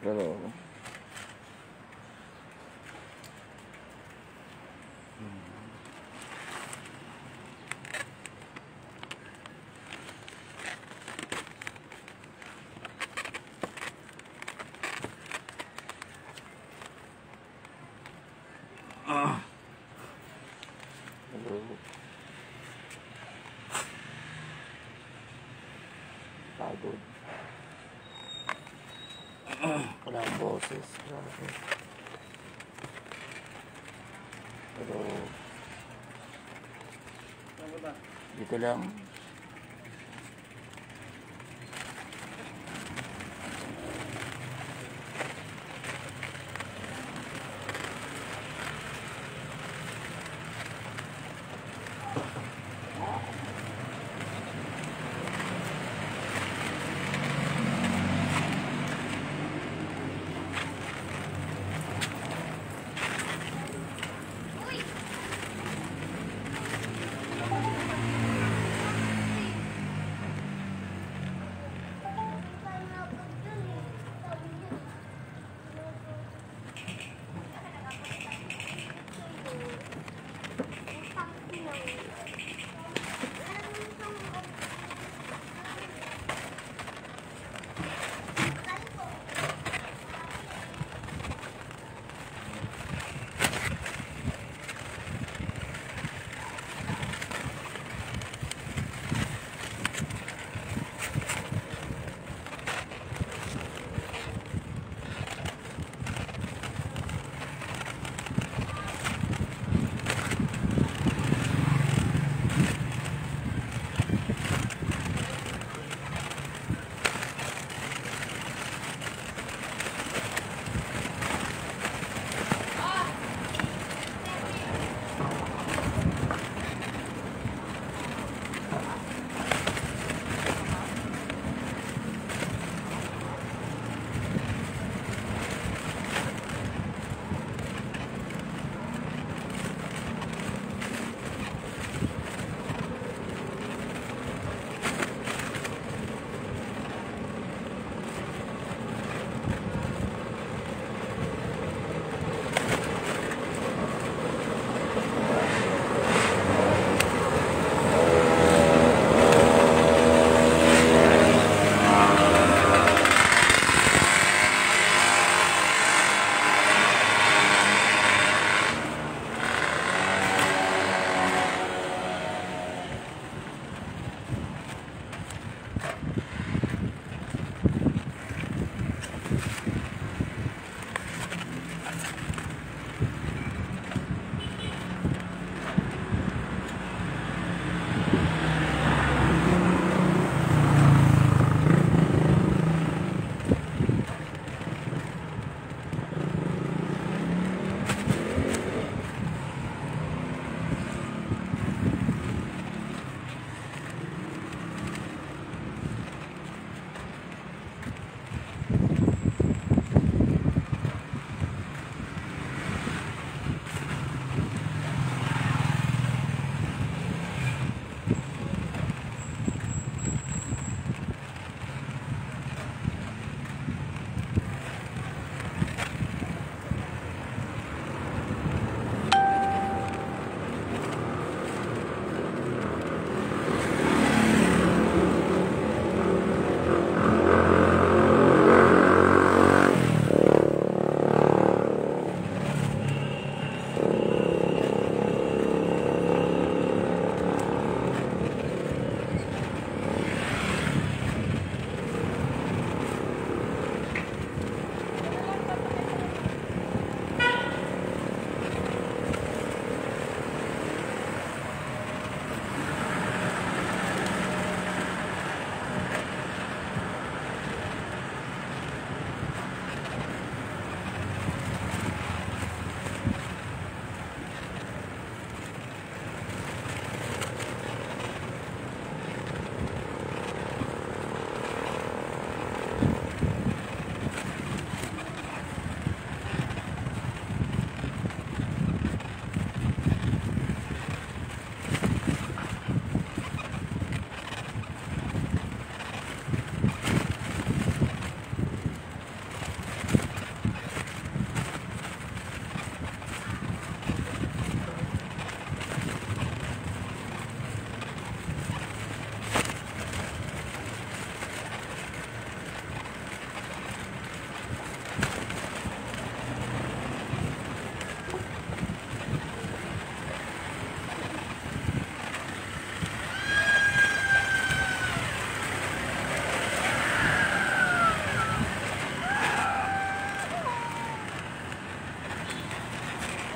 Pero pagod. Wala ang boses. Grabe. Pero dito lang.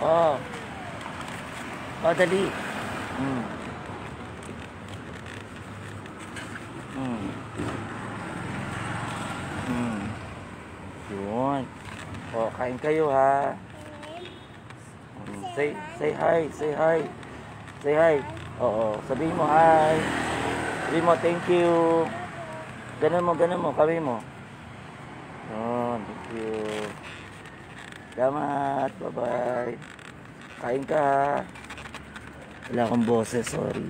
Oh. Oh, dali. Hmm. Hmm. Hmm. Yun. Oh, kain kayo ha. Say hi, say hi. Say hi. Oo, sabihin mo hi. Sabihin mo thank you. Ganun mo, kami mo. Yun, thank you. Salamat, bye-bye. Kain ka ha. Wala akong boses, sorry.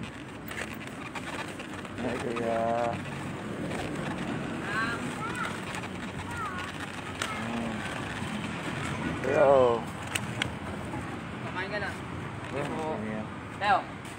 Ay, kaya... Kaya oh. Kakain ka na. Ayan. Teo.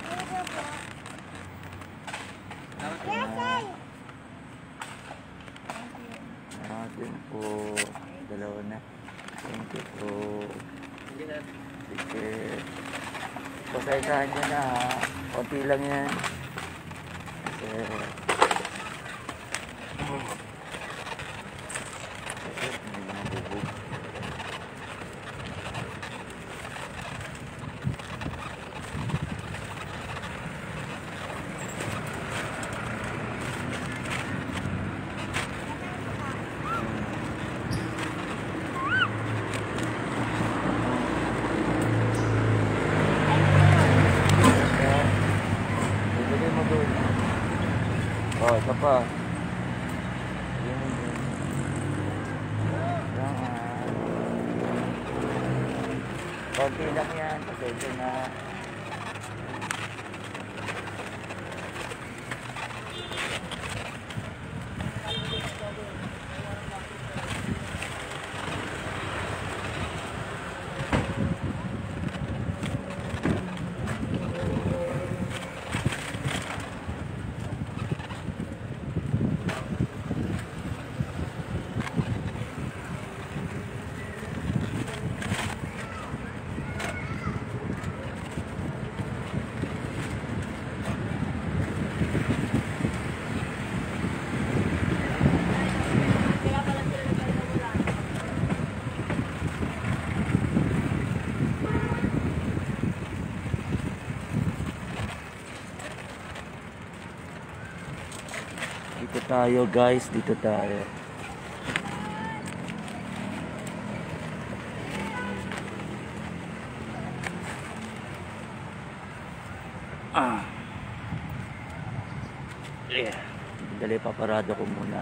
Natin po. Dalawa na. Thank you po. Sige. Pasayahan nyo na ha. Konti lang yan. Kasi... may mga bubog. Ibigay mo doon. Oh, ito pa. Yan. Konti lang yan. Pasensya na. Dito tayo guys, dito tayo. Yeah. Dali, paparado ko muna.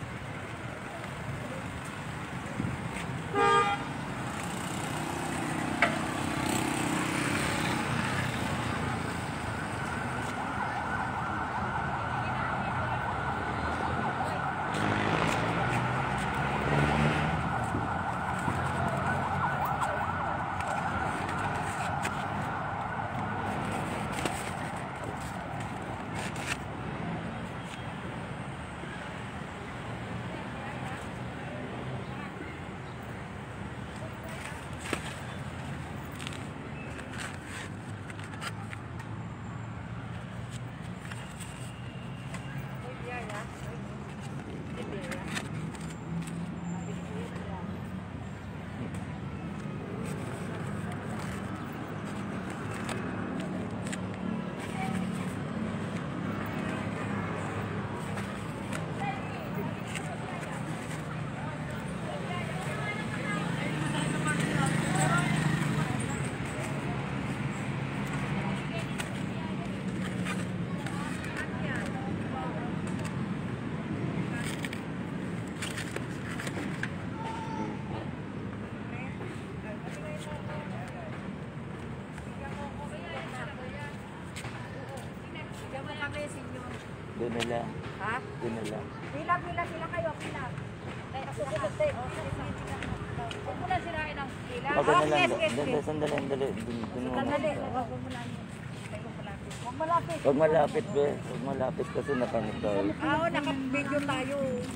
Doon na lang. Ha? Doon na lang. Pila sila kayo, pila. Ay, ako sa kate. Huwag mo na sirain ang pila. Wag na lang. Yes. Sandali. Doon mo. Sandali. Huwag mo lang. Huwag malapit. Huwag malapit, be. Huwag malapit kasi nakanig tayo. Oo, naka-video tayo.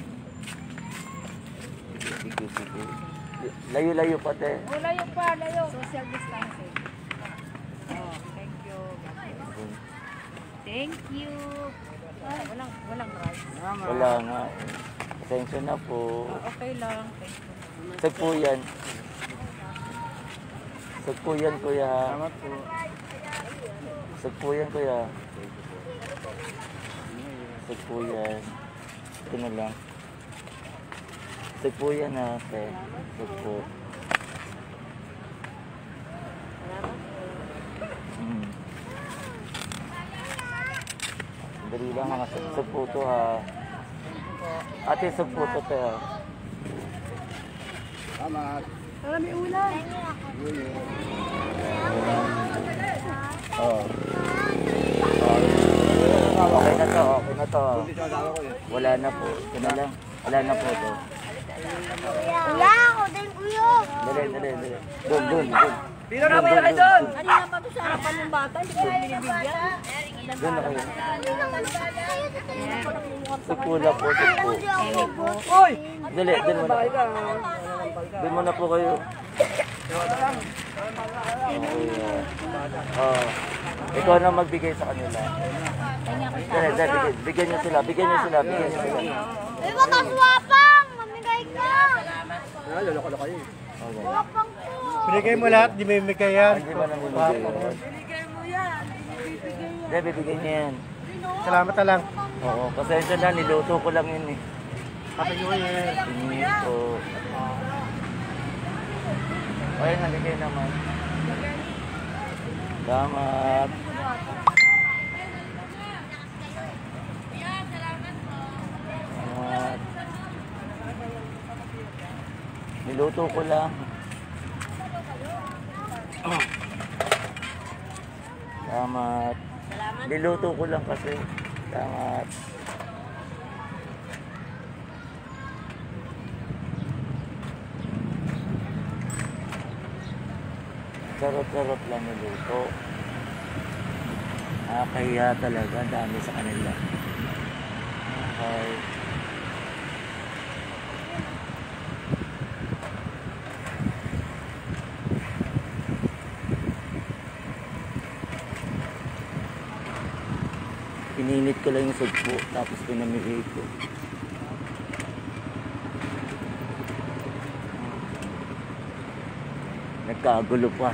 Sige. Layo-layo pa, te. O, layo pa, layo. Social distancing. Oh, thank you. Thank you. Ay, walang rice. Wala nga. Pasensya na po. Okay lang. Thank you. Sag po yan. Sugpo yan, kuya. Salamat po. Sugpo yan, kuya. Sugpo yan. Ito na lang. Sugpo yan, ate. Sugpo. Dali lang mga sugpo to, ha. Ate, sugpo to, te, ha. Salamat. Para may ulam. Oh. Okay na to, okay na to. Wala na po. Ito na lang. Wala na po to. Kuya, ako din kuya. Dali. Doon. Dito na kayo doon! Ano nga pa sa harapan ng bata? Hindi ko binibigyan. Doon na kayo. Sugpula po, sugpo. Uy! Dali muna. Doon muna po kayo. Oh. Ikaw na magbigay sa kanila. Dali, bigyan niyo sila. Eh, makaswapang! Mamigay ka! Lolo kayo. Okay. Swapang po! Binigay mo lahat, di may bigay yan. Hindi ba namimigay yun? Hindi, bibigyan niya yan. Salamat na lang. Oo, pasensya na, niluto ko lang yun eh. Happy New Year. Inis ko. Ayun, naligay naman. Salamat. Salamat. Niluto ko lang. Salamat. Niluto ko lang kasi. Salamat. Sarap-sarap lang niluto. Nakakahiya talaga. Ang dami sa kanila. Okay. Pininit ko lang yung sugpo, tapos pinamigay ko. Nagkagulo pa.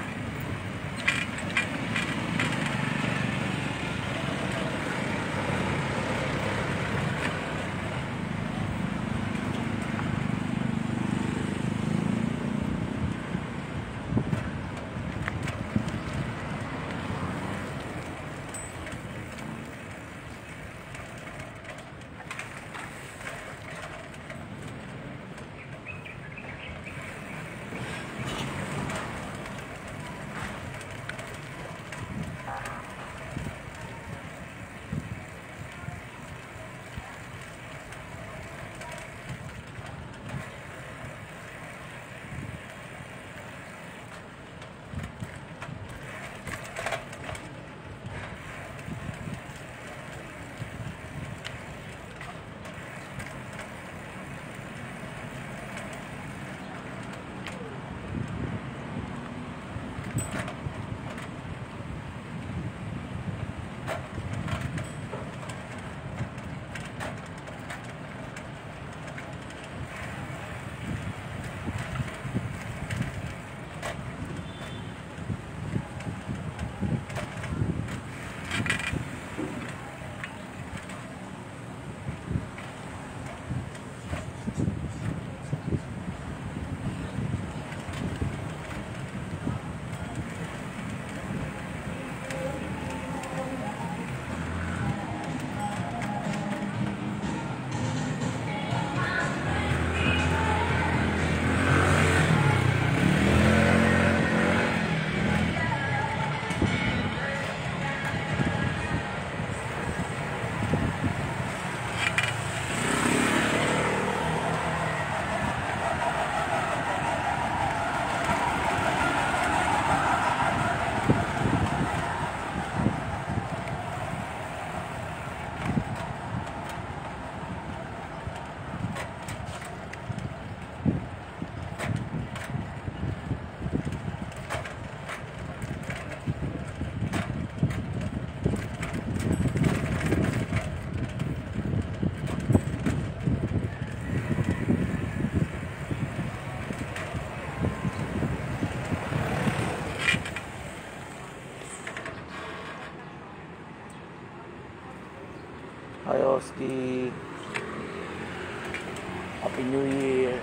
City. Happy New Year.